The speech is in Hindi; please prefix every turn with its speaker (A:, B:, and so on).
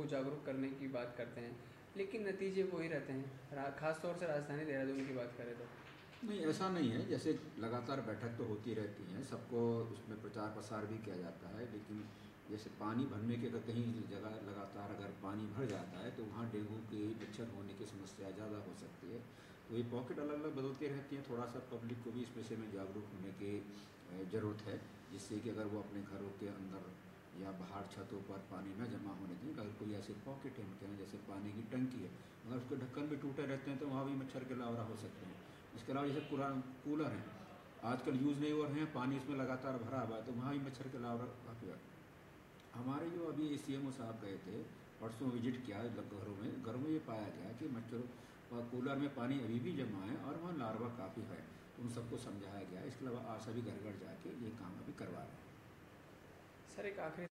A: जागरूक करने की बात करते हैं, लेकिन नतीजे वही रहते हैं। खास तौर से राजधानी देहरादून की बात करें तो।
B: नहीं, ऐसा नहीं है। जैसे लगातार बैठक तो होती रहती हैं, सबको उसमें प्रचार प्रसार भी किया जाता है, लेकिन जैसे पानी भरने के अगर कहीं जगह लगातार अगर पानी भर जाता है तो वहाँ डेंगू के मच्छर होने की समस्या ज़्यादा हो सकती है। तो ये पॉकेट अलग अलग बदलती रहती हैं। थोड़ा सा पब्लिक को भी इस विषय में जागरूक होने की ज़रूरत है, जिससे कि अगर वो अपने घरों के अंदर या बाहर छतों पर पानी न जमा होने दें। अगर कोई ऐसे पॉकेट है उनके यहाँ, जैसे पानी की टंकी है, अगर उसके ढक्कन भी टूटे रहते हैं तो वहाँ भी मच्छर के लार्वा हो सकते हैं। इसके अलावा जैसे कूलर हैं, आजकल यूज़ नहीं हो रहे हैं, पानी इसमें लगातार भरा हुआ है, तो वहाँ भी मच्छर के लार्वा काफ़ी है। हमारे जो अभी सीएमओ साहब गए थे, परसों विजिट किया घरों में ये पाया गया कि मच्छरों कूलर में पानी अभी भी जमा है और वहाँ लार्वा काफ़ी है। तो उन सबको समझाया गया। इसके अलावा आज सभी घर घर जाके ये काम अभी करवा रहे हैं।
A: सर, एक आखिरी